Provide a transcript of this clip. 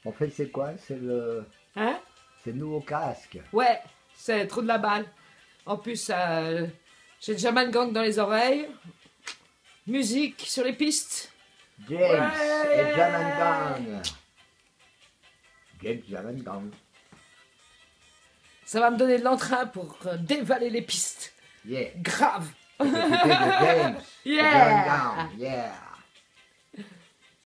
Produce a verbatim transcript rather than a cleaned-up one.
En fait, c'est quoi? C'est le... Hein? C'est le nouveau casque. Ouais, c'est trop de la balle. En plus, euh, j'ai le Jaman Gang dans les oreilles. Musique sur les pistes. James Ouais. et Jaman Gang. James Jaman Gang. Ça va me donner de l'entrain pour euh, dévaler les pistes. Yeah. Grave. Écoutez de James. Yeah. Jaman Gang. Yeah.